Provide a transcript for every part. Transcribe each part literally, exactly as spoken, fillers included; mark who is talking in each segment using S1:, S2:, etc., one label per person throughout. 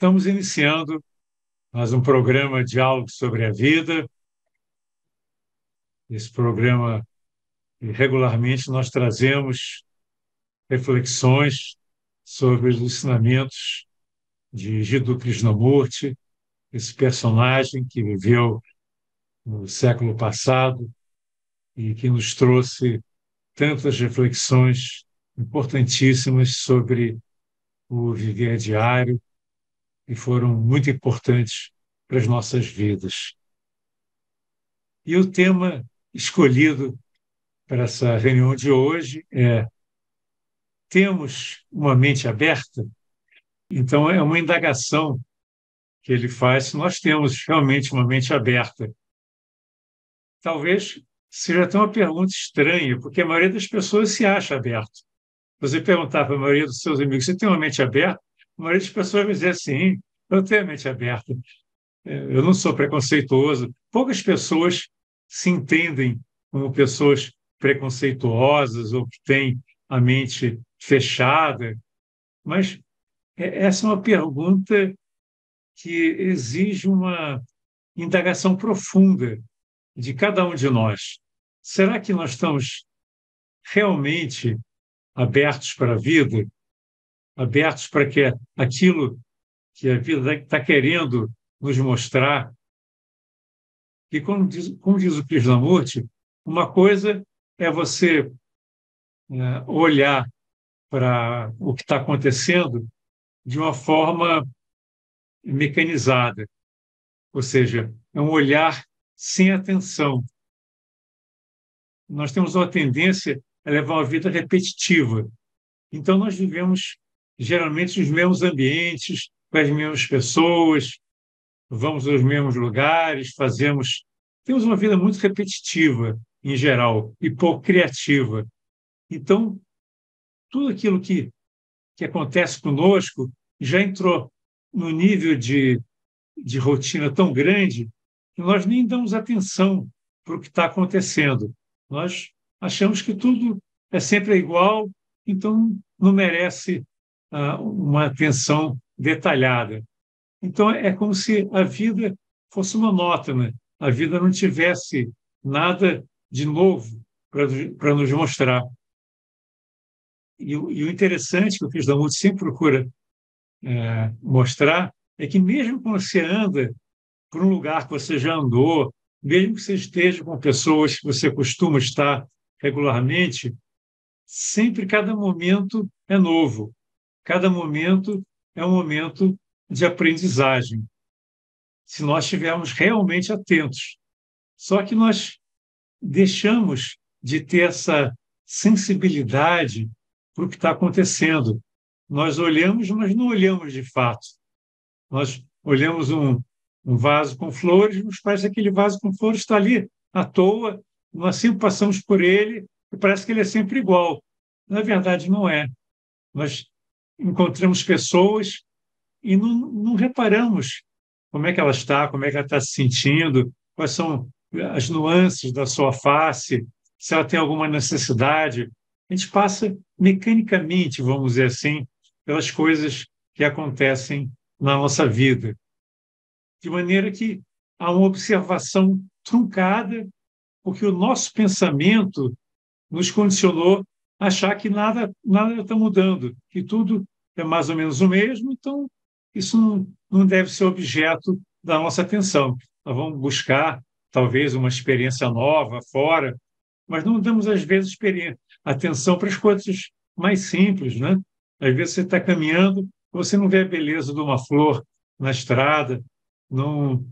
S1: Estamos iniciando mais um programa Diálogo sobre a Vida. Esse programa, regularmente, nós trazemos reflexões sobre os ensinamentos de Jiddu Krishnamurti, esse personagem que viveu no século passado e que nos trouxe tantas reflexões importantíssimas sobre o viver diário e foram muito importantes para as nossas vidas. E o tema escolhido para essa reunião de hoje é: temos uma mente aberta? Então, é uma indagação que ele faz se nós temos realmente uma mente aberta. Talvez seja até uma pergunta estranha, porque a maioria das pessoas se acha aberto. Você perguntar para a maioria dos seus amigos: você tem uma mente aberta? A maioria das pessoas vai dizer: sim, eu tenho a mente aberta. Eu não sou preconceituoso. Poucas pessoas se entendem como pessoas preconceituosas ou que têm a mente fechada, mas essa é uma pergunta que exige uma indagação profunda de cada um de nós. Será que nós estamos realmente abertos para a vida? Abertos para que aquilo que a vida está querendo nos mostrar? E como diz, como diz o Krishnamurti, uma coisa é você é, olhar para o que está acontecendo de uma forma mecanizada, ou seja, é um olhar sem atenção. Nós temos uma tendência a levar uma vida repetitiva. Então, nós vivemos geralmente nos mesmos ambientes, com as mesmas pessoas, vamos aos mesmos lugares, fazemos... Temos uma vida muito repetitiva, em geral, e pouco criativa. Então, tudo aquilo que, que acontece conosco já entrou num nível de, de rotina tão grande que nós nem damos atenção para o que está acontecendo. Nós achamos que tudo é sempre igual, então não merece ah, uma atenção detalhada. Então, é como se a vida fosse monótona, a vida não tivesse nada de novo para nos mostrar. E, o, e o interessante que o Krishnamurti sempre procura é, mostrar é que mesmo quando você anda por um lugar que você já andou, mesmo que você esteja com pessoas que você costuma estar regularmente, sempre cada momento é novo. Cada momento é um momento de aprendizagem, se nós estivermos realmente atentos. Só que nós deixamos de ter essa sensibilidade para o que está acontecendo. Nós olhamos, mas não olhamos de fato. Nós olhamos um, um vaso com flores, mas parece que aquele vaso com flores está ali à toa, nós sempre passamos por ele e parece que ele é sempre igual. Na verdade, não é. Nós encontramos pessoas e não, não reparamos como é que ela está, como é que ela está se sentindo, quais são as nuances da sua face, se ela tem alguma necessidade. A gente passa mecanicamente, vamos dizer assim, pelas coisas que acontecem na nossa vida. De maneira que há uma observação truncada, porque o nosso pensamento nos condicionou a achar que nada nada está mudando, que tudo é mais ou menos o mesmo, então isso não, não deve ser objeto da nossa atenção. Nós vamos buscar, talvez, uma experiência nova fora, mas não damos, às vezes, experiência, atenção para as coisas mais simples, né? Às vezes você está caminhando, você não vê a beleza de uma flor na estrada, não,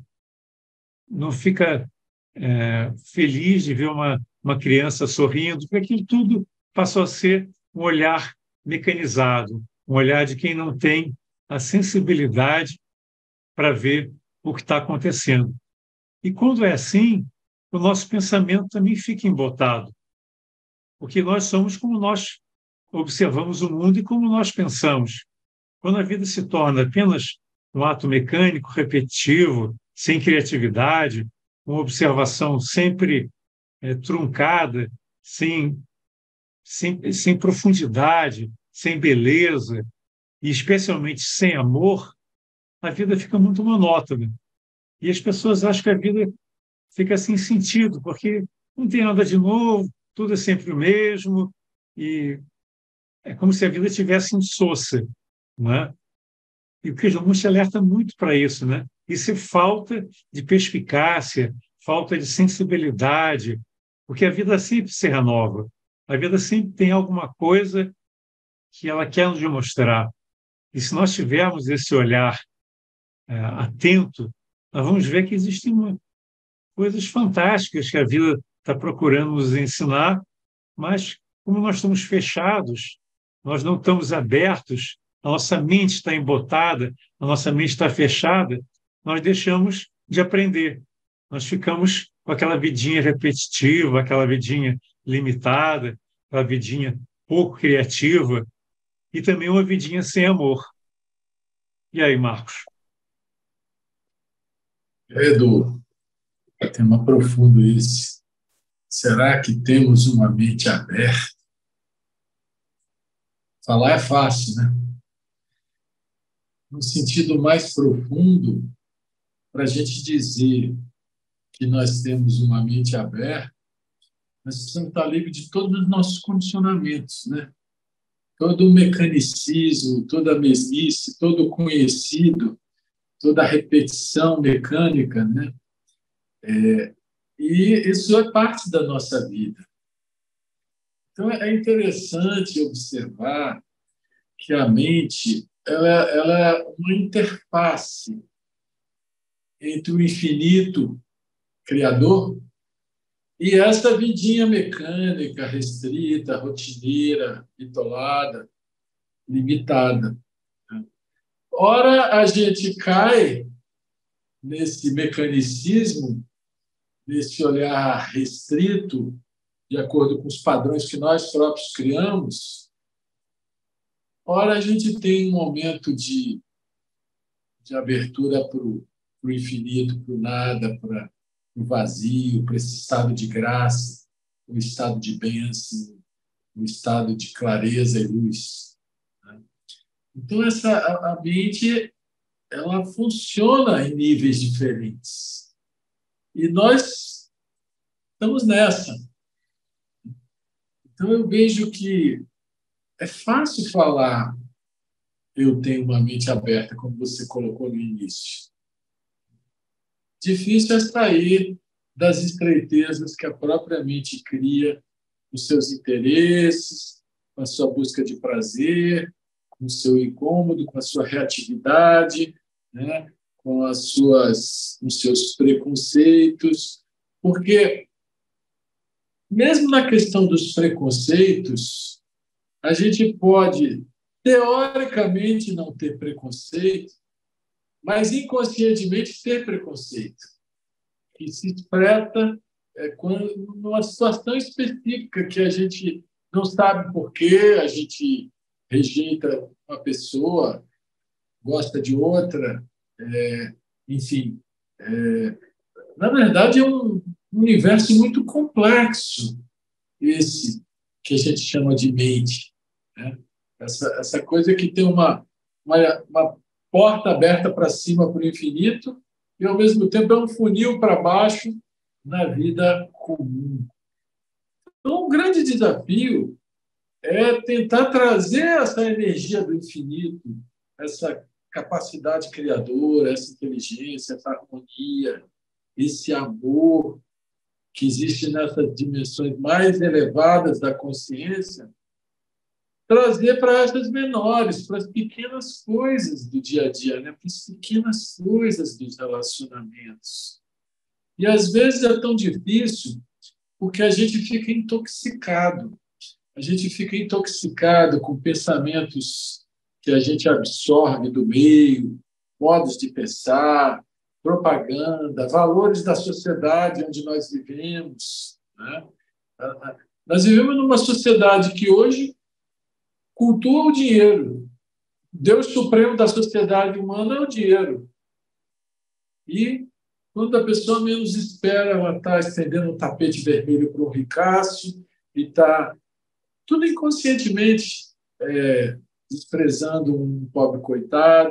S1: não fica é, feliz de ver uma, uma criança sorrindo, porque aquilo tudo passou a ser um olhar mecanizado, um olhar de quem não tem a sensibilidade para ver o que está acontecendo. E quando é assim, o nosso pensamento também fica embotado, porque nós somos como nós observamos o mundo e como nós pensamos. Quando a vida se torna apenas um ato mecânico, repetitivo, sem criatividade, uma observação sempre é, truncada, sem, sem, sem profundidade, sem beleza, e especialmente sem amor, a vida fica muito monótona. E as pessoas acham que a vida fica sem sentido, porque não tem nada de novo, tudo é sempre o mesmo, e é como se a vida tivesse insossa, não é? E o Krishnamurti alerta muito para isso, né? Isso é falta de perspicácia, falta de sensibilidade, porque a vida sempre se renova, a vida sempre tem alguma coisa que ela quer nos mostrar. E se nós tivermos esse olhar é, atento, nós vamos ver que existem uma, coisas fantásticas que a vida está procurando nos ensinar, mas como nós estamos fechados, nós não estamos abertos, a nossa mente está embotada, a nossa mente está fechada, nós deixamos de aprender. Nós ficamos com aquela vidinha repetitiva, aquela vidinha limitada, aquela vidinha pouco criativa e também uma vidinha sem amor. E aí, Marcos?
S2: Edu, tema profundo esse. Será que temos uma mente aberta? Falar é fácil, né? No sentido mais profundo, para a gente dizer que nós temos uma mente aberta, nós precisamos estar livres de todos os nossos condicionamentos, né? Todo o mecanicismo, toda a mesmice, todo o conhecido, toda a repetição mecânica, né? É, e isso é parte da nossa vida. Então, é interessante observar que a mente ela, ela é uma interface entre o infinito criador e essa vidinha mecânica, restrita, rotineira, bitolada, limitada. Ora, a gente cai nesse mecanicismo, nesse olhar restrito, de acordo com os padrões que nós próprios criamos. Ora, a gente tem um momento de, de abertura para o infinito, para o nada, para o vazio, para esse estado de graça, o estado de bênção, o estado de clareza e luz. Então, essa, a, a mente ela funciona em níveis diferentes. E nós estamos nessa. Então, eu vejo que é fácil falar eu tenho uma mente aberta, como você colocou no início. Difícil é sair das estreitezas que a própria mente cria, com os seus interesses, com a sua busca de prazer, com o seu incômodo, com a sua reatividade, né? com, as suas, com os seus preconceitos. Porque, mesmo na questão dos preconceitos, a gente pode, teoricamente, não ter preconceito, mas inconscientemente ter preconceito, que se expressa é, quando, numa situação específica que a gente não sabe por quê, a gente rejeita uma pessoa, gosta de outra, é, enfim. É, na verdade, é um universo muito complexo, esse que a gente chama de mente. Né? Essa, essa coisa que tem uma, uma, uma porta aberta para cima, para o infinito, e, ao mesmo tempo, é um funil para baixo na vida comum. Então, um grande desafio é tentar trazer essa energia do infinito, essa capacidade criadora, essa inteligência, essa harmonia, esse amor que existe nessas dimensões mais elevadas da consciência, trazer para essas menores, para as pequenas coisas do dia a dia, né? Para as pequenas coisas dos relacionamentos. E, às vezes, é tão difícil porque a gente fica intoxicado. A gente fica intoxicado com pensamentos que a gente absorve do meio, modos de pensar, propaganda, valores da sociedade onde nós vivemos. Né? Nós vivemos numa sociedade que hoje cultua o dinheiro. O Deus supremo da sociedade humana é o dinheiro. E, quando a pessoa menos espera, ela está estendendo um tapete vermelho para um ricaço e está tudo inconscientemente é, desprezando um pobre coitado,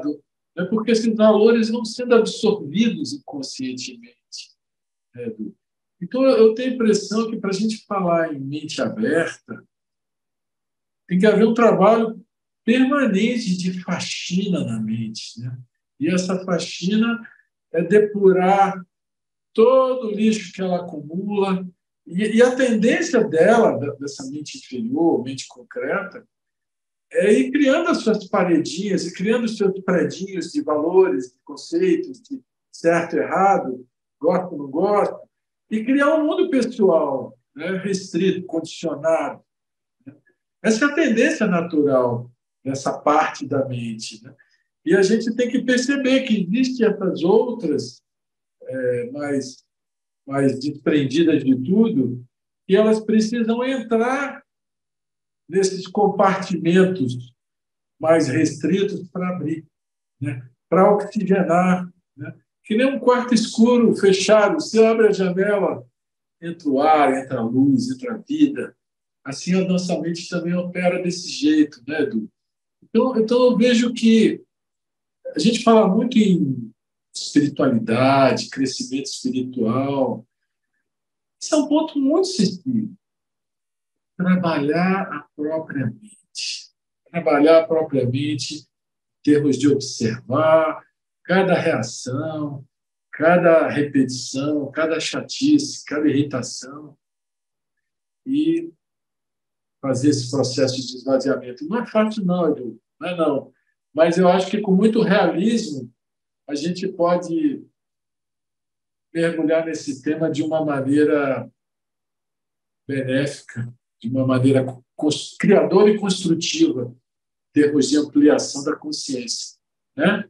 S2: É porque esses valores vão sendo absorvidos inconscientemente, né, Edu? Então, eu tenho a impressão que, para a gente falar em mente aberta, tem que haver um trabalho permanente de faxina na mente, né? E essa faxina é depurar todo o lixo que ela acumula. E, e a tendência dela, dessa mente inferior, mente concreta, é ir criando as suas paredinhas, e criando os seus predinhos de valores, de conceitos, de certo, errado, gosto, não gosto, e criar um mundo pessoal, né, restrito, condicionado. Essa é a tendência natural dessa parte da mente, né? E a gente tem que perceber que existem essas outras, é, mais, mais desprendidas de tudo, e elas precisam entrar nesses compartimentos mais restritos para abrir, né? Para oxigenar, né? Que nem um quarto escuro, fechado. Você abre a janela, entra o ar, entra a luz, entra a vida. Assim a nossa mente também opera desse jeito, né, Edu? Então, então eu vejo que a gente fala muito em espiritualidade, crescimento espiritual. Isso é um ponto muito sensível. Trabalhar a própria mente. Trabalhar propriamente em termos de observar cada reação, cada repetição, cada chatice, cada irritação e fazer esse processo de esvaziamento. Não é fácil, não, Edu. Não é, não. Mas eu acho que com muito realismo a gente pode mergulhar nesse tema de uma maneira benéfica, de uma maneira criadora e construtiva, em termos de ampliação da consciência, né?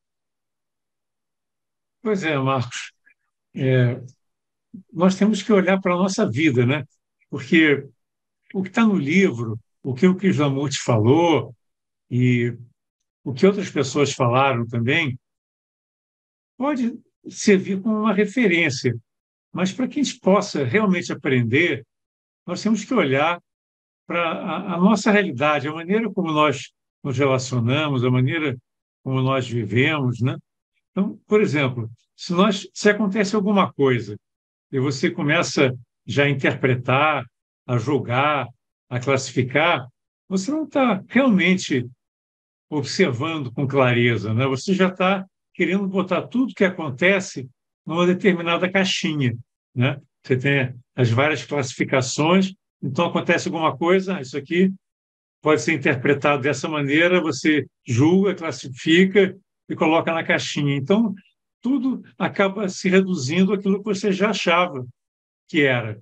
S1: Pois é, Marcos. É, nós temos que olhar para a nossa vida, né? Porque o que está no livro, o que o Krishnamurti falou e o que outras pessoas falaram também, pode servir como uma referência, mas para que a gente possa realmente aprender, nós temos que olhar para a, a nossa realidade, a maneira como nós nos relacionamos, a maneira como nós vivemos, né? Então, por exemplo, se nós, se acontece alguma coisa e você começa já a interpretar, a julgar, a classificar, você não está realmente observando com clareza, né? Você já está querendo botar tudo que acontece numa determinada caixinha, né? Você tem as várias classificações, então acontece alguma coisa, isso aqui pode ser interpretado dessa maneira, você julga, classifica e coloca na caixinha. Então, tudo acaba se reduzindo àquilo que você já achava que era.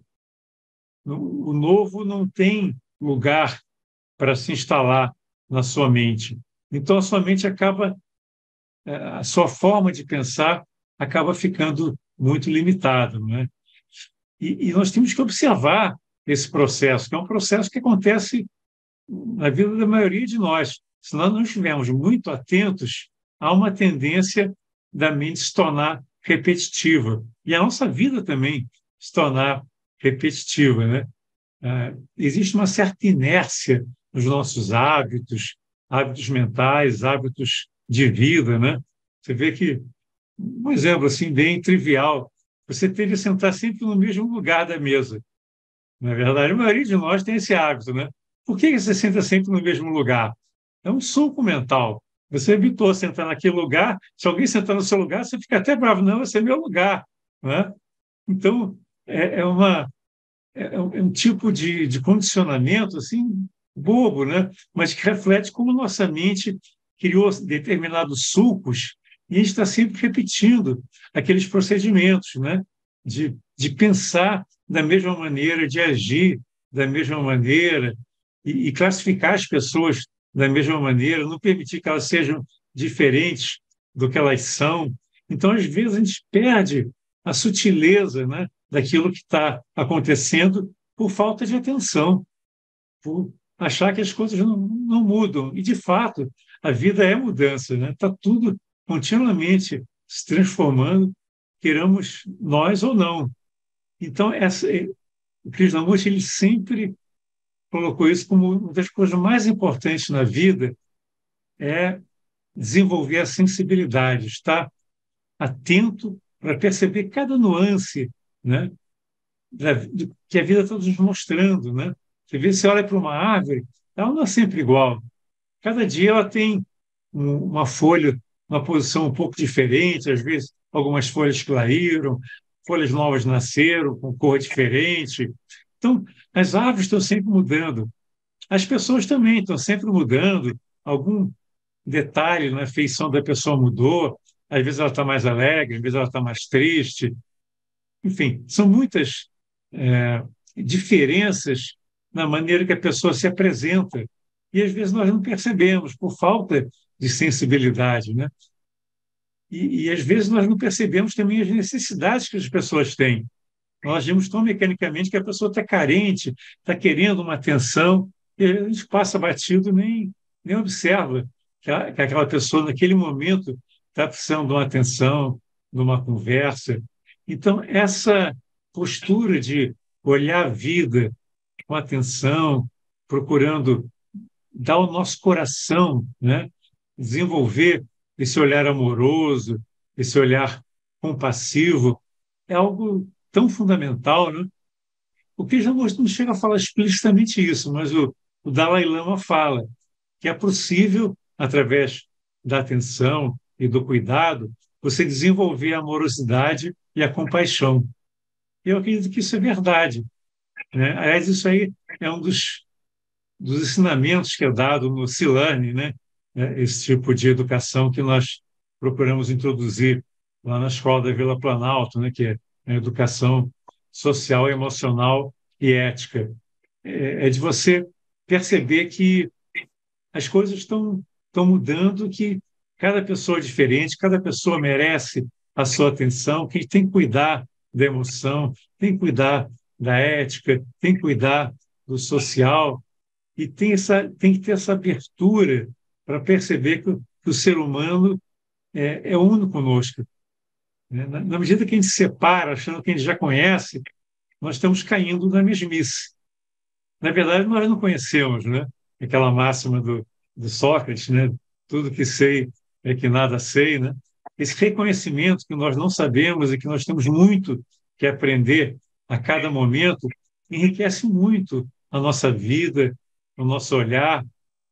S1: O novo não tem lugar para se instalar na sua mente. Então, a sua mente acaba, a sua forma de pensar acaba ficando muito limitada, não é? E, e nós temos que observar esse processo, que é um processo que acontece na vida da maioria de nós. Se nós não estivermos muito atentos, há uma tendência da mente se tornar repetitiva. E a nossa vida também se tornar repetitiva, né? Ah, existe uma certa inércia nos nossos hábitos, hábitos mentais, hábitos de vida, né? Você vê que, um exemplo assim bem trivial, você tende a sentar sempre no mesmo lugar da mesa. Na verdade, a maioria de nós tem esse hábito, né? Por que você senta sempre no mesmo lugar? É um sulco mental. Você evitou sentar naquele lugar. Se alguém sentar no seu lugar, você fica até bravo. Não, esse é meu lugar, né? Então, é, é uma, é um, é um tipo de, de condicionamento assim, bobo, né? Mas que reflete como nossa mente criou determinados sulcos e a gente está sempre repetindo aqueles procedimentos, né? De, de pensar da mesma maneira, de agir da mesma maneira e, e classificar as pessoas da mesma maneira, não permitir que elas sejam diferentes do que elas são. Então, às vezes, a gente perde a sutileza, né, daquilo que está acontecendo por falta de atenção, por achar que as coisas não, não mudam. E, de fato, a vida é mudança, né? Está tudo continuamente se transformando, queiramos nós ou não. Então, essa, o Krishnamurti ele sempre colocou isso como uma das coisas mais importantes na vida, é desenvolver a sensibilidade, estar atento para perceber cada nuance, né, da, do, que a vida está nos mostrando. Né? Você vê, você olha para uma árvore, ela não é sempre igual. Cada dia ela tem um, uma folha, uma posição um pouco diferente, às vezes algumas folhas caíram, folhas novas nasceram com cor diferente. Então, as árvores estão sempre mudando. As pessoas também estão sempre mudando. Algum detalhe na feição da pessoa mudou. Às vezes ela está mais alegre, às vezes ela está mais triste. Enfim, são muitas é, diferenças na maneira que a pessoa se apresenta. E às vezes nós não percebemos, por falta de sensibilidade, né? E, e às vezes nós não percebemos também as necessidades que as pessoas têm. Nós agimos tão mecanicamente que a pessoa está carente, está querendo uma atenção, e a gente passa batido, nem, nem observa que, a, que aquela pessoa, naquele momento, está precisando de uma atenção, de uma conversa. Então, essa postura de olhar a vida com atenção, procurando dar ao nosso coração, né, desenvolver esse olhar amoroso, esse olhar compassivo, é algo tão fundamental, né? O Krishnamurti não chega a falar explicitamente isso, mas o, o Dalai Lama fala que é possível, através da atenção e do cuidado, você desenvolver a amorosidade e a compaixão. Eu acredito que isso é verdade, né? Aliás, isso aí é um dos, dos ensinamentos que é dado no Silane, né? É, esse tipo de educação que nós procuramos introduzir lá na Escola da Vila Planalto, né? Que é a educação social, emocional e ética. É, é de você perceber que as coisas estão, estão mudando, que cada pessoa é diferente, cada pessoa merece a sua atenção, que a gente tem que cuidar da emoção, tem que cuidar da ética, tem que cuidar do social, e tem, essa, tem que ter essa abertura para perceber que o, que o ser humano é, é uno conosco. Né? Na, na medida que a gente se separa, achando que a gente já conhece, nós estamos caindo na mesmice. Na verdade, nós não conhecemos, né? Aquela máxima do, do Sócrates, né? Tudo que sei é que nada sei, né? Esse reconhecimento que nós não sabemos e que nós temos muito que aprender a cada momento enriquece muito a nossa vida, o nosso olhar,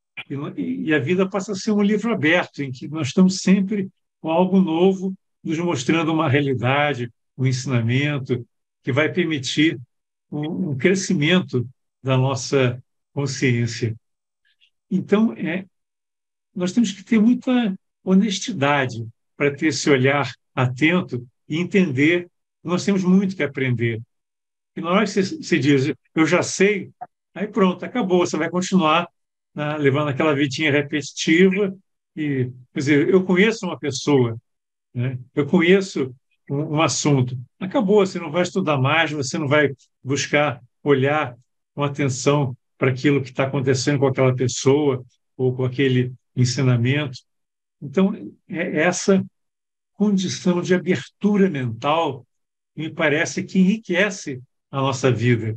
S1: e, e a vida passa a ser um livro aberto, em que nós estamos sempre com algo novo, nos mostrando uma realidade, um ensinamento que vai permitir um, um crescimento da nossa consciência. Então, é, nós temos que ter muita honestidade para ter esse olhar atento e entender que nós temos muito que aprender. E na hora que você, você diz, eu já sei, aí pronto, acabou, você vai continuar, né, levando aquela vidinha repetitiva. E, quer dizer, eu conheço uma pessoa, né, eu conheço um, um assunto, acabou, você não vai estudar mais, você não vai buscar olhar com atenção para aquilo que está acontecendo com aquela pessoa ou com aquele ensinamento. Então, é essa condição de abertura mental me parece que enriquece a nossa vida.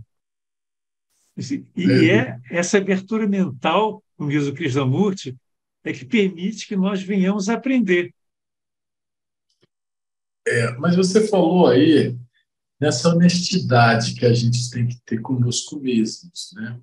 S1: E é essa abertura mental, como diz o Krishnamurti, é que permite que nós venhamos a aprender.
S2: É, mas você falou aí nessa honestidade que a gente tem que ter conosco mesmos, né?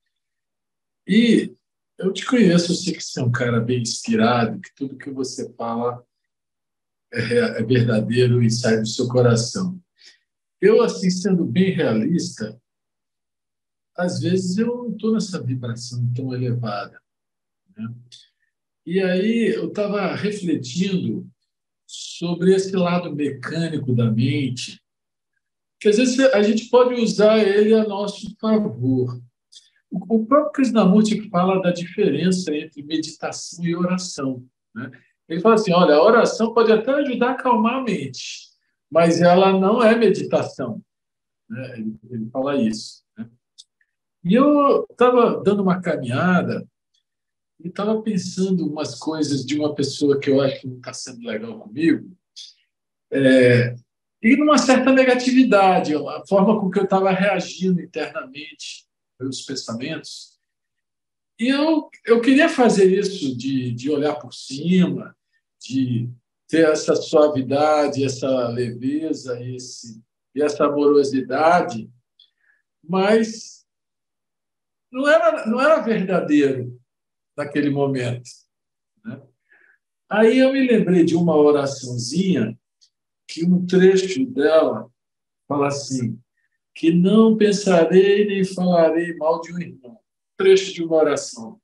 S2: E eu te conheço, eu sei que você é um cara bem inspirado, que tudo que você fala é, é verdadeiro e sai do seu coração. Eu, assim, sendo bem realista, às vezes eu não estou nessa vibração tão elevada, né? E aí eu estava refletindo sobre esse lado mecânico da mente, que às vezes a gente pode usar ele a nosso favor. O próprio Krishnamurti fala da diferença entre meditação e oração, né? Ele fala assim, olha, a oração pode até ajudar a acalmar a mente, mas ela não é meditação, né? Ele, ele fala isso, né? E eu estava dando uma caminhada e estava pensando umas coisas de uma pessoa que eu acho que não está sendo legal comigo, é, e numa certa negatividade, a forma com que eu estava reagindo internamente, meus pensamentos. E eu, eu queria fazer isso, de, de olhar por cima, de ter essa suavidade, essa leveza, esse, e essa amorosidade, mas não era, não era verdadeiro naquele momento, né? Aí eu me lembrei de uma oraçãozinha, que um trecho dela fala assim, que não pensarei nem falarei mal de um irmão. Trecho de uma oração.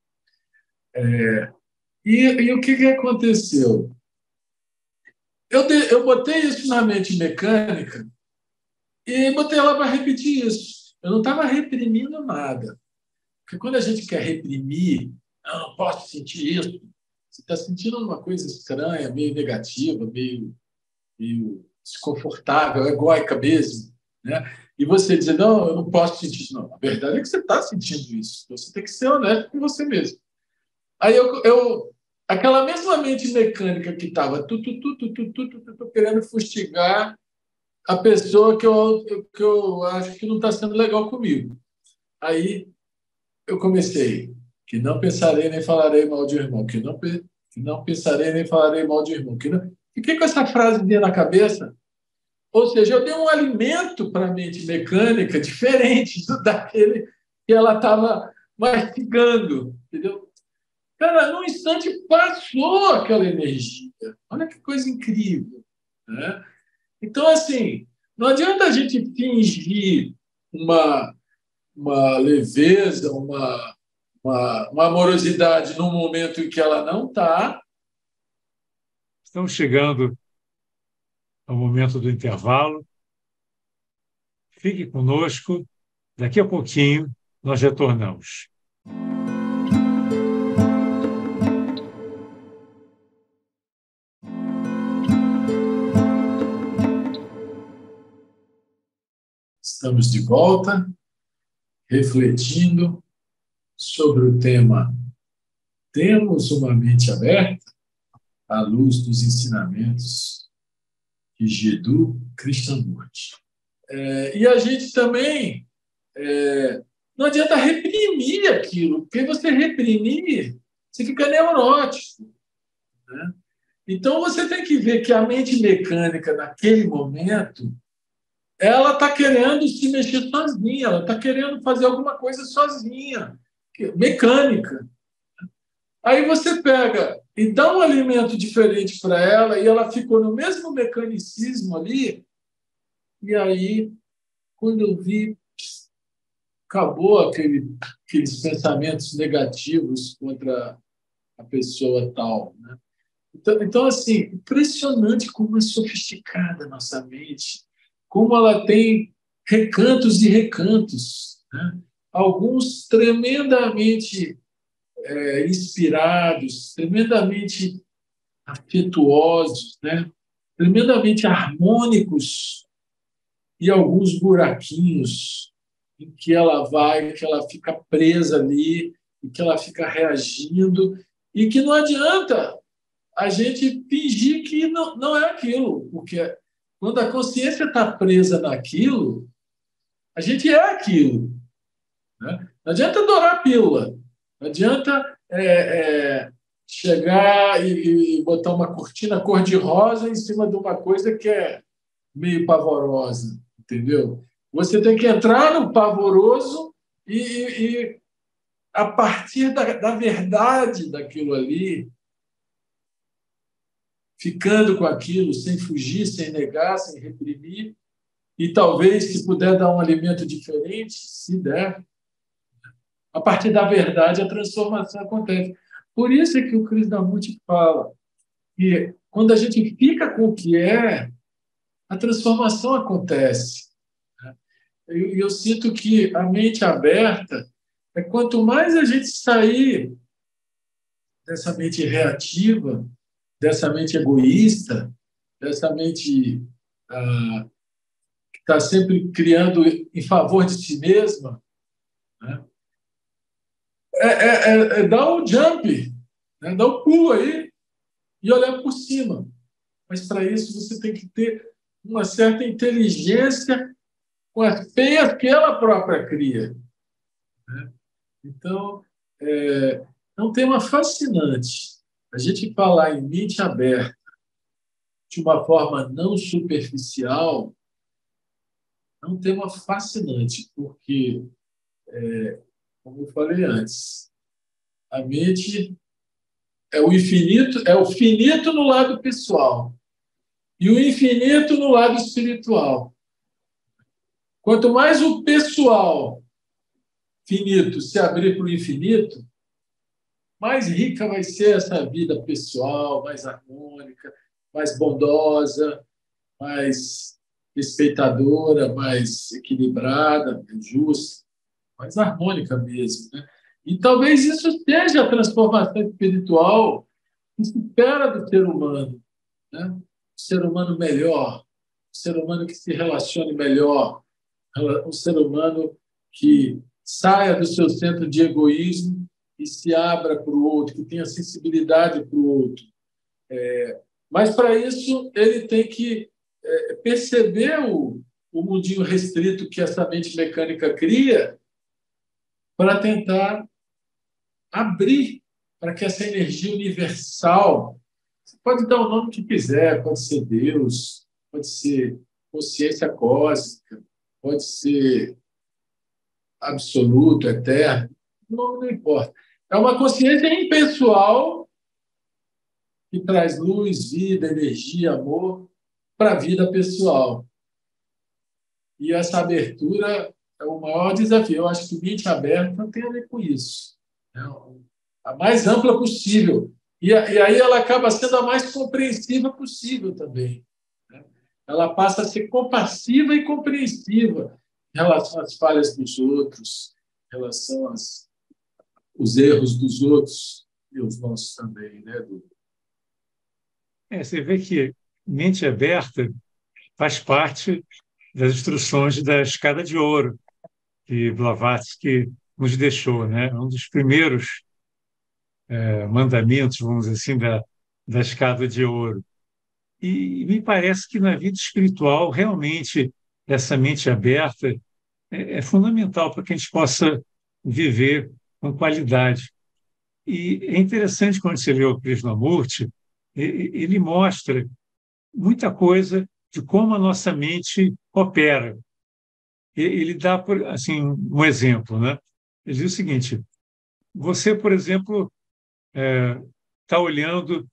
S2: E, e o que, que aconteceu? Eu, de, eu botei isso na mente mecânica e botei ela para repetir isso. Eu não estava reprimindo nada. Porque quando a gente quer reprimir, eu não posso sentir isso. Você está sentindo uma coisa estranha, meio negativa, meio, meio desconfortável, egóica mesmo, né? E você dizer, não, eu não posso sentir isso. Não, a verdade é que você está sentindo isso. Então, você tem que ser honesto com você mesmo. Aí eu, eu aquela mesma mente mecânica que estava tu, tu, tu, tu, tu, tu, tu, tu, tu, querendo fustigar a pessoa que eu, que eu acho que não está sendo legal comigo. Aí eu comecei, que não pensarei nem falarei mal de irmão, que não, que não pensarei nem falarei mal de irmão. Que não... Fiquei com essa frase na cabeça. Ou seja, eu dei um alimento para a mente mecânica diferente do daquele que ela estava mastigando, entendeu? Cara, num instante passou aquela energia. Olha que coisa incrível, né? Então, assim, não adianta a gente fingir uma, uma leveza, uma, uma, uma amorosidade num momento em que ela não está.
S1: Estamos chegando ao momento do intervalo. Fique conosco. Daqui a pouquinho nós retornamos.
S2: Estamos de volta, refletindo sobre o tema Temos uma mente aberta à luz dos ensinamentos de Jiddu Krishnamurti. É, e a gente também é, não adianta reprimir aquilo, porque você reprimir, você fica neurótico, né? Então você tem que ver que a mente mecânica naquele momento ela está querendo se mexer sozinha, ela está querendo fazer alguma coisa sozinha, mecânica. Aí você pega e dá um alimento diferente para ela e ela ficou no mesmo mecanicismo ali, e aí, quando eu vi, acabou aquele, aqueles pensamentos negativos contra a pessoa tal, né? Então, então, assim, impressionante como é sofisticada a nossa mente, como ela tem recantos e recantos, né? Alguns tremendamente é, inspirados, tremendamente afetuosos, né? Tremendamente harmônicos, e alguns buraquinhos em que ela vai, que ela fica presa ali, e que ela fica reagindo, e que não adianta a gente fingir que não, não é aquilo, porque quando a consciência está presa naquilo, a gente é aquilo, né? Não adianta adorar a pílula, não adianta é, é, chegar e, e botar uma cortina cor-de-rosa em cima de uma coisa que é meio pavorosa, entendeu? Você tem que entrar no pavoroso e, e, e a partir da, da verdade daquilo ali, ficando com aquilo, sem fugir, sem negar, sem reprimir, e talvez, se puder dar um alimento diferente, se der, a partir da verdade a transformação acontece. Por isso é que o Krishnamurti fala que quando a gente fica com o que é, a transformação acontece. E eu, eu sinto que a mente aberta é quanto mais a gente sair dessa mente reativa, dessa mente egoísta, dessa mente ah, que está sempre criando em favor de si mesma, né? é, é, é, é dar um jump, né? Dar um pulo aí e olhar por cima. Mas para isso você tem que ter uma certa inteligência com as peias que ela própria cria, né? Então, É um tema fascinante. A gente falar em mente aberta de uma forma não superficial é um tema fascinante, porque, como eu falei antes, a mente é o infinito, é o finito no lado pessoal e o infinito no lado espiritual. Quanto mais o pessoal finito se abrir para o infinito, mais rica vai ser essa vida pessoal, mais harmônica, mais bondosa, mais respeitadora, mais equilibrada, mais justa, mais harmônica mesmo, né? E talvez isso seja a transformação espiritual que se espera do ser humano, né? O ser humano melhor, o ser humano que se relacione melhor, um ser humano que saia do seu centro de egoísmo e se abra para o outro, que tenha sensibilidade para o outro. É, mas, para isso, ele tem que é, perceber o, o mundinho restrito que essa mente mecânica cria para tentar abrir para que essa energia universal, você pode dar o nome que quiser, pode ser Deus, pode ser consciência cósmica, pode ser absoluto, eterno, o nome não importa. É uma consciência impessoal que traz luz, vida, energia, amor para a vida pessoal. E essa abertura é o maior desafio. Eu acho que mente aberta tem a ver com isso. Né? A mais ampla possível. E, e aí ela acaba sendo a mais compreensiva possível também. Né? Ela passa a ser compassiva e compreensiva em relação às falhas dos outros, em relação aos os erros dos outros e os nossos também, né, Edu?
S1: É, você vê que mente aberta faz parte das instruções da escada de ouro que Blavatsky nos deixou, né? Um dos primeiros é, mandamentos, vamos dizer assim, da, da escada de ouro. E me parece que na vida espiritual, realmente, essa mente aberta é, é fundamental para que a gente possa viver com qualidade. E é interessante quando você lê o Krishnamurti, ele mostra muita coisa de como a nossa mente opera. Ele dá assim um exemplo, né? Ele diz o seguinte: você, por exemplo, está é, olhando,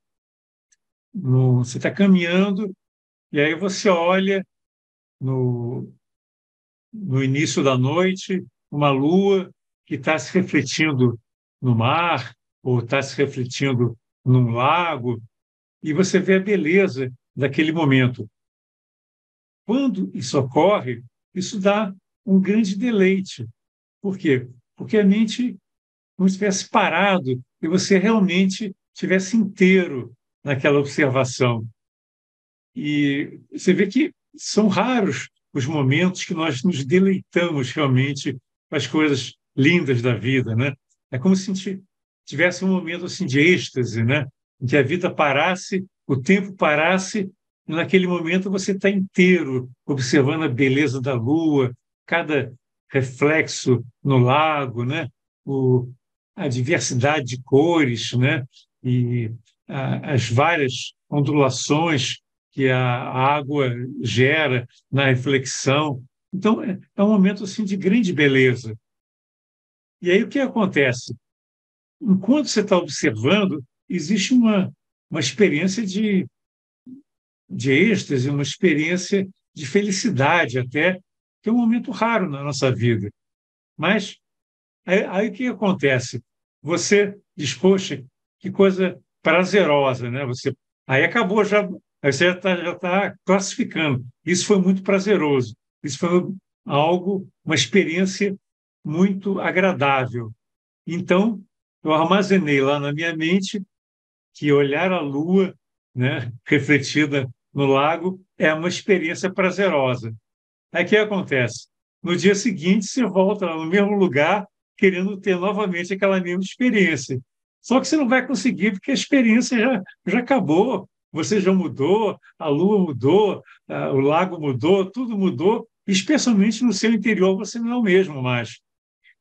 S1: no, você está caminhando e aí você olha no, no início da noite uma lua que está se refletindo no mar ou está se refletindo num lago e você vê a beleza daquele momento. Quando isso ocorre, isso dá um grande deleite. Por quê? Porque a mente como se tivesse parado e você realmente estivesse inteiro naquela observação. E você vê que são raros os momentos que nós nos deleitamos realmente com as coisas lindas da vida, né? É como se a gente tivesse um momento assim de êxtase, né? Em que a vida parasse, o tempo parasse, e naquele momento você está inteiro observando a beleza da lua, cada reflexo no lago, né? O, a diversidade de cores, né? E a, as várias ondulações que a água gera na reflexão. Então, é um momento assim, de grande beleza. E aí o que acontece? Enquanto você está observando, existe uma, uma experiência de, de êxtase, uma experiência de felicidade até, que é um momento raro na nossa vida. Mas aí, aí o que acontece? Você diz, poxa, que coisa prazerosa, né? Você, aí acabou já, aí você já está já tá classificando. Isso foi muito prazeroso. Isso foi algo, uma experiência muito agradável. Então, eu armazenei lá na minha mente que olhar a lua, né, refletida no lago é uma experiência prazerosa. Aí o que acontece? No dia seguinte, você volta lá no mesmo lugar, querendo ter novamente aquela mesma experiência. Só que você não vai conseguir, porque a experiência já, já acabou, você já mudou, a lua mudou, o lago mudou, tudo mudou, especialmente no seu interior, você não é o mesmo mais.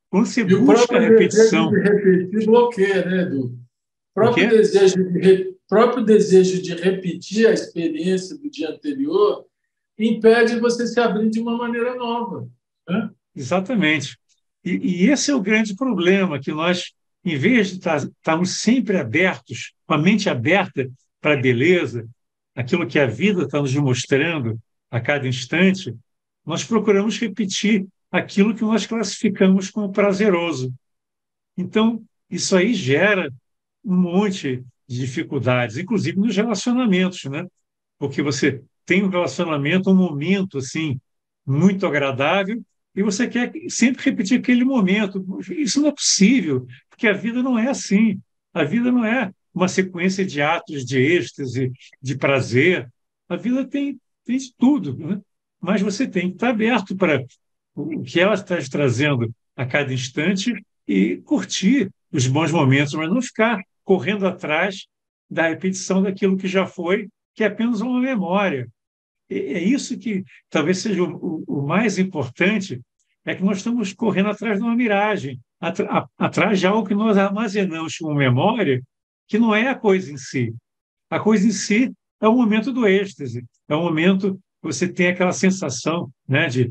S1: Quando você
S2: E o
S1: busca a
S2: próprio desejo
S1: repetição,
S2: de repetir bloqueia, né, Edu? O
S1: o
S2: próprio
S1: quê?
S2: desejo de, re... próprio desejo de repetir a experiência do dia anterior impede você se abrir de uma maneira nova, né?
S1: Exatamente. E, e esse é o grande problema, que nós, em vez de estar, estarmos sempre abertos, com a mente aberta para a beleza, aquilo que a vida está nos mostrando a cada instante, nós procuramos repetir aquilo que nós classificamos como prazeroso. Então, isso aí gera um monte de dificuldades, inclusive nos relacionamentos, né? Porque você tem um relacionamento, um momento assim muito agradável e você quer sempre repetir aquele momento. Isso não é possível, porque a vida não é assim. A vida não é uma sequência de atos de êxtase, de prazer. A vida tem, tem de tudo, né? Mas você tem que estar aberto para o que ela está te trazendo a cada instante e curtir os bons momentos, mas não ficar correndo atrás da repetição daquilo que já foi, que é apenas uma memória. É isso que talvez seja o, o mais importante, é que nós estamos correndo atrás de uma miragem, atrás de algo que nós armazenamos como memória, que não é a coisa em si. A coisa em si é o momento do êxtase, é o momento que você tem aquela sensação, né, de,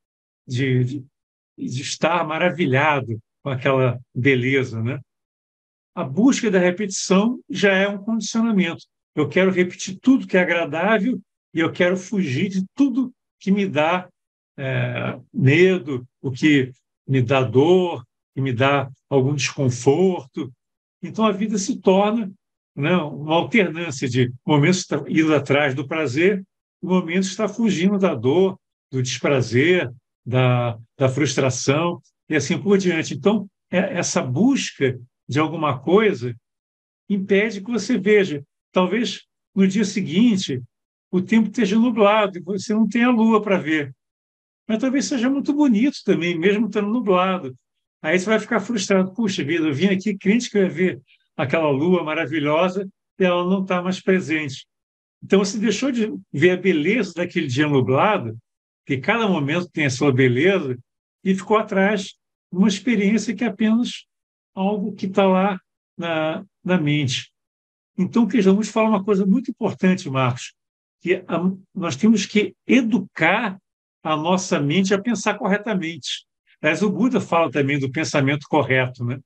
S1: de, de, de estar maravilhado com aquela beleza, né? A busca da repetição já é um condicionamento. Eu quero repetir tudo que é agradável e eu quero fugir de tudo que me dá é, medo, o que me dá dor, que me dá algum desconforto. Então a vida se torna, né, uma alternância de momentos indo atrás do prazer e momentos está fugindo da dor, do desprazer, da, da frustração e assim por diante. Então, é, essa busca de alguma coisa impede que você veja. Talvez no dia seguinte o tempo esteja nublado e você não tenha a lua para ver. Mas talvez seja muito bonito também, mesmo estando nublado. Aí você vai ficar frustrado. Puxa vida, eu vim aqui crente que eu ia ver aquela lua maravilhosa e ela não está mais presente. Então você deixou de ver a beleza daquele dia nublado, que cada momento tem a sua beleza, e ficou atrás de uma experiência que é apenas algo que está lá na, na mente. Então, queijamos falar uma coisa muito importante, Marcos, que a, nós temos que educar a nossa mente a pensar corretamente. Mas o Buda fala também do pensamento correto, né?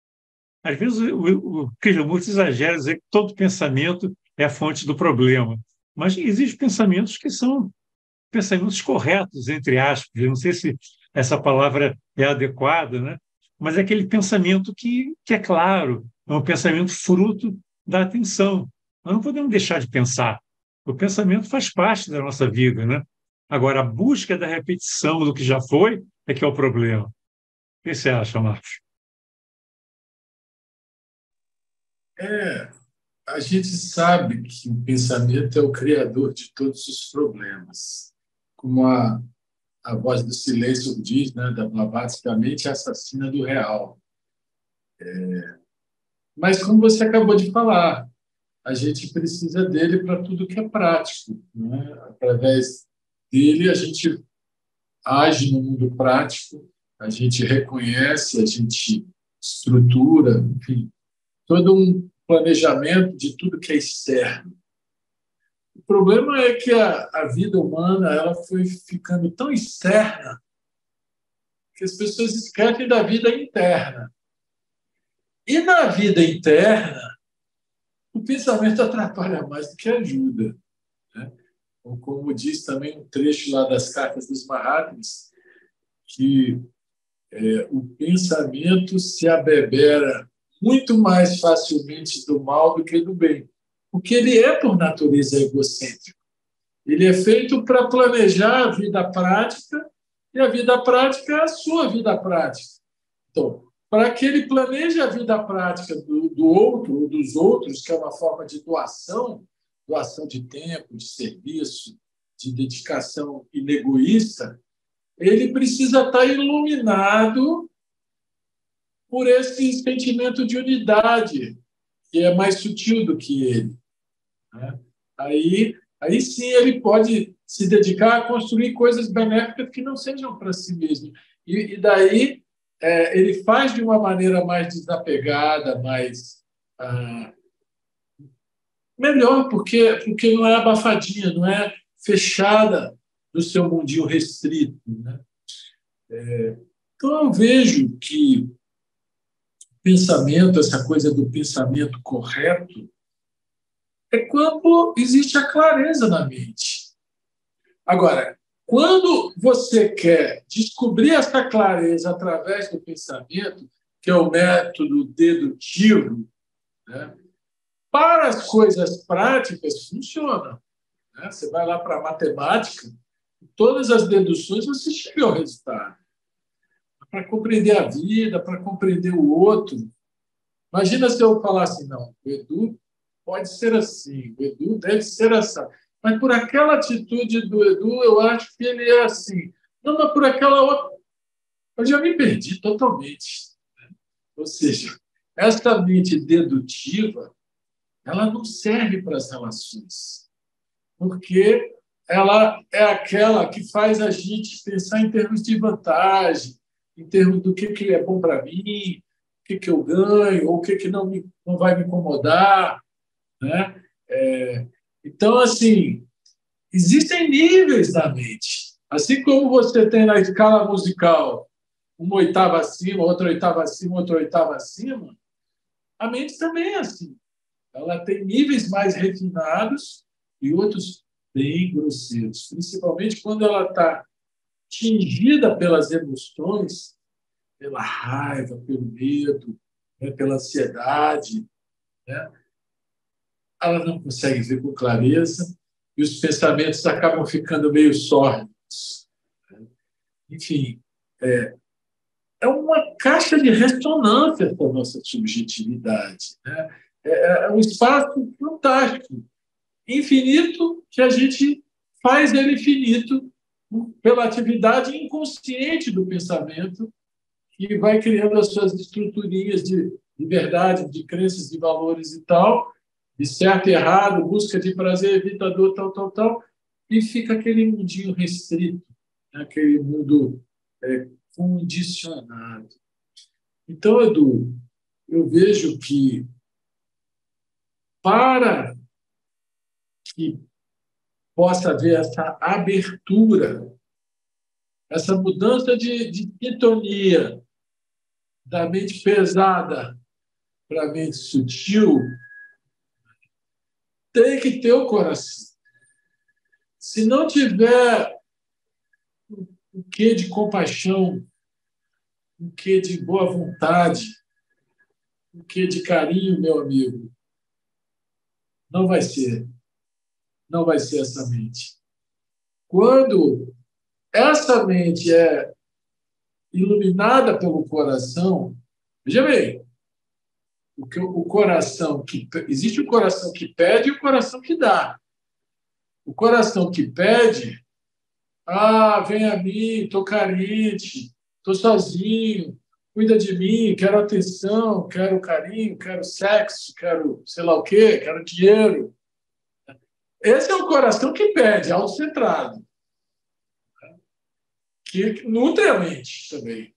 S1: Às vezes o, o Krishnamurti exagera dizer que todo pensamento é a fonte do problema, mas existem pensamentos que são pensamentos corretos, entre aspas. Eu não sei se essa palavra é adequada, né? Mas é aquele pensamento que, que é claro, é um pensamento fruto da atenção. Nós não podemos deixar de pensar. O pensamento faz parte da nossa vida, né? Agora, a busca da repetição do que já foi é que é o problema. O que você acha, Marcos?
S2: É, a gente sabe que o pensamento é o criador de todos os problemas. Como a, a voz do silêncio diz, né, da Blavatsky, a mente é assassina do real. Mas, como você acabou de falar, a gente precisa dele para tudo que é prático, né? Através dele, a gente age no mundo prático, a gente reconhece, a gente estrutura, enfim, todo um planejamento de tudo que é externo. O problema é que a, a vida humana ela foi ficando tão externa que as pessoas esquecem da vida interna. E na vida interna, o pensamento atrapalha mais do que ajuda, né? Ou como diz também um trecho lá das cartas dos Mahatmas, que é, o pensamento se abebera muito mais facilmente do mal do que do bem, porque ele é, por natureza, egocêntrico. Ele é feito para planejar a vida prática e a vida prática é a sua vida prática. Então, para que ele planeje a vida prática do, do outro ou dos outros, que é uma forma de doação, doação de tempo, de serviço, de dedicação inegoísta, ele precisa estar iluminado por esse sentimento de unidade, que é mais sutil do que ele, né? Aí, aí sim ele pode se dedicar a construir coisas benéficas que não sejam para si mesmo. E, e daí é, ele faz de uma maneira mais desapegada, mais ah, melhor, porque, porque não é abafadinha, não é fechada no seu mundinho restrito, né? Então, eu vejo que pensamento, essa coisa do pensamento correto, é quando existe a clareza na mente. Agora, quando você quer descobrir essa clareza através do pensamento, que é o método dedutivo, né? Para as coisas práticas, funciona, né? Você vai lá para a matemática, todas as deduções você chega ao resultado. Para compreender a vida, para compreender o outro. Imagina se eu falar assim, não, o Edu pode ser assim, o Edu deve ser assim. Mas por aquela atitude do Edu, eu acho que ele é assim. Não, mas por aquela outra. Eu já me perdi totalmente. Ou seja, esta mente dedutiva, ela não serve para as relações, porque ela é aquela que faz a gente pensar em termos de vantagem, em termos do que, que é bom para mim, o que, que eu ganho, ou o que, que não, me, não vai me incomodar, né? É, então, assim, existem níveis da mente. Assim como você tem na escala musical uma oitava acima, outra oitava acima, outra oitava acima, a mente também é assim. Ela tem níveis mais refinados e outros bem grosseiros, principalmente quando ela está tingida pelas emoções, pela raiva, pelo medo, né, pela ansiedade, né? Ela não consegue ver com clareza e os pensamentos acabam ficando meio sórdidos. Enfim, é, é uma caixa de ressonância para a nossa subjetividade, né? É, é um espaço fantástico, infinito, que a gente faz ele finito pela atividade inconsciente do pensamento, que vai criando as suas estruturinhas de, de verdade, de crenças, de valores e tal, de certo e errado, busca de prazer, evitador, tal, tal, tal, e fica aquele mundinho restrito, né? Aquele mundo é, condicionado. Então, Edu, eu vejo que para que possa haver essa abertura, essa mudança de, de sintonia da mente pesada para a mente sutil, tem que ter o coração. Se não tiver um quê de compaixão, um quê de boa vontade, um quê de carinho, meu amigo, não vai ser. Não vai ser essa mente. Quando essa mente é iluminada pelo coração, veja bem, o, que, o coração que existe o coração que pede e o coração que dá. O coração que pede, ah, vem a mim, estou carente, estou sozinho, cuida de mim, quero atenção, quero carinho, quero sexo, quero sei lá o quê, quero dinheiro. Esse é o coração que pede, autocentrado, que nutre a mente também.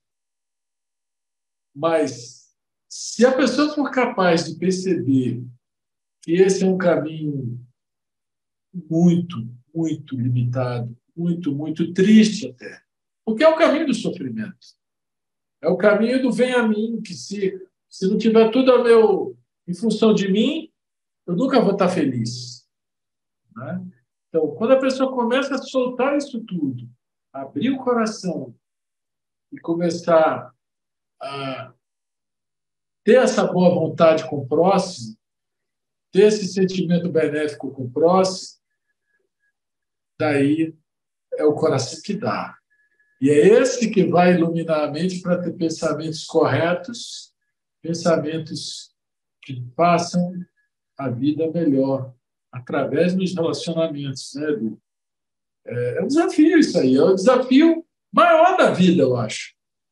S2: Mas se a pessoa for capaz de perceber que esse é um caminho muito, muito limitado, muito, muito triste até, porque é o caminho do sofrimento. É o caminho do vem a mim, que se, se não tiver tudo a meu, em função de mim, eu nunca vou estar feliz. Né? Então, quando a pessoa começa a soltar isso tudo, abrir o coração e começar a ter essa boa vontade com o próximo, ter esse sentimento benéfico com o próximo, daí é o coração que dá. E é esse que vai iluminar a mente para ter pensamentos corretos, pensamentos que façam a vida melhor através dos relacionamentos, né, Edu? É um desafio isso aí, é o desafio maior da vida, eu acho.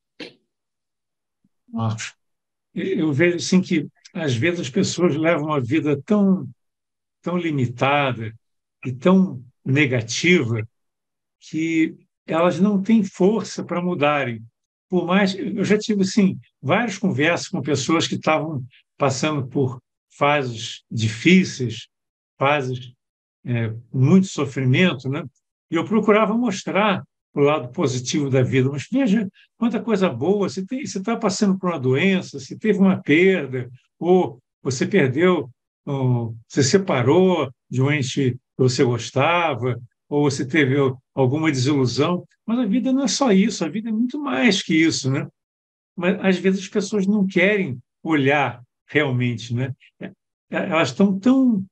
S1: Nossa. Eu vejo assim que às vezes as pessoas levam uma vida tão, tão limitada e tão negativa que elas não têm força para mudarem. por mais... Eu já tive, assim, várias conversas com pessoas que estavam passando por fases difíceis, fases é, com muito sofrimento, né? E eu procurava mostrar o lado positivo da vida. Mas veja quanta coisa boa, você tem, você está passando por uma doença, você teve uma perda, ou você perdeu, ou você separou de um ente que você gostava, ou você teve alguma desilusão. Mas a vida não é só isso, a vida é muito mais que isso, né? Mas às vezes as pessoas não querem olhar realmente, né? Elas estão tão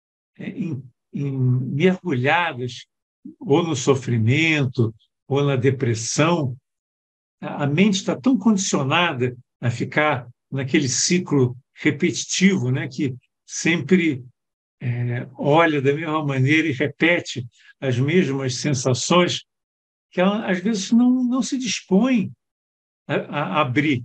S1: em, em, mergulhadas ou no sofrimento ou na depressão. A mente está tão condicionada a ficar naquele ciclo repetitivo, né, que sempre é, olha da mesma maneira e repete as mesmas sensações, que ela, às vezes, não, não se dispõe a, a abrir.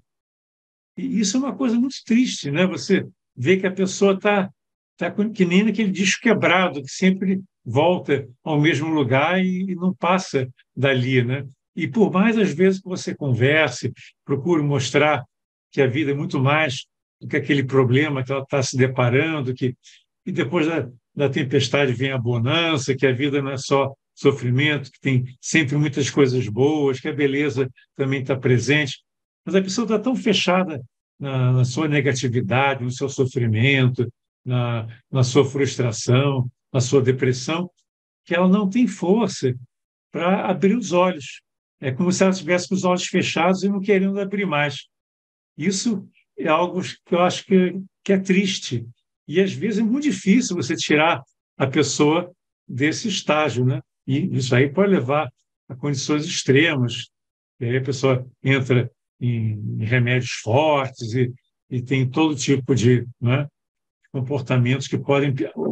S1: E isso é uma coisa muito triste, né? Você vê que a pessoa está tá que nem naquele disco quebrado, que sempre volta ao mesmo lugar e, e não passa dali, né? E por mais, às vezes, que você converse, procure mostrar que a vida é muito mais do que aquele problema que ela está se deparando, que, e depois da, da tempestade vem a bonança, que a vida não é só sofrimento, que tem sempre muitas coisas boas, que a beleza também está presente. Mas a pessoa está tão fechada na, na sua negatividade, no seu sofrimento, na, na sua frustração, na sua depressão, que ela não tem força para abrir os olhos. É como se ela tivesse com os olhos fechados e não querendo abrir mais. Isso é algo que eu acho que, que é triste. E, às vezes, é muito difícil você tirar a pessoa desse estágio, né? E isso aí pode levar a condições extremas. E aí a pessoa entra em, em remédios fortes e, e tem todo tipo de, né, comportamentos que podem,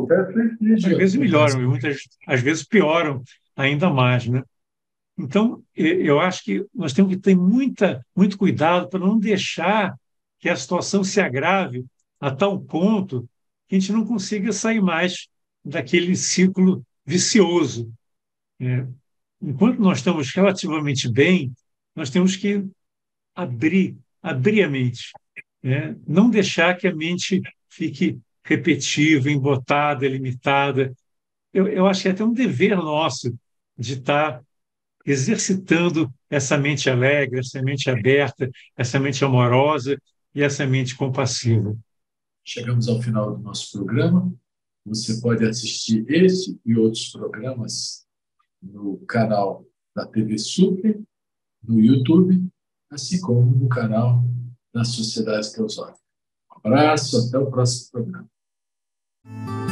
S1: às vezes melhoram, e muitas às vezes pioram ainda mais, né? Então, eu acho que nós temos que ter muita, muito cuidado para não deixar que a situação se agrave a tal ponto que a gente não consiga sair mais daquele ciclo vicioso. Né? Enquanto nós estamos relativamente bem, nós temos que abrir, abrir a mente, né? Não deixar que a mente fique repetitiva, embotada, limitada. Eu, eu acho que é até um dever nosso de estar exercitando essa mente alegre, essa mente aberta, essa mente amorosa e essa mente compassiva.
S2: Chegamos ao final do nosso programa. Você pode assistir esse e outros programas no canal da T V Super, no YouTube, assim como no canal da Sociedade Teosófica. Um abraço, até o próximo programa.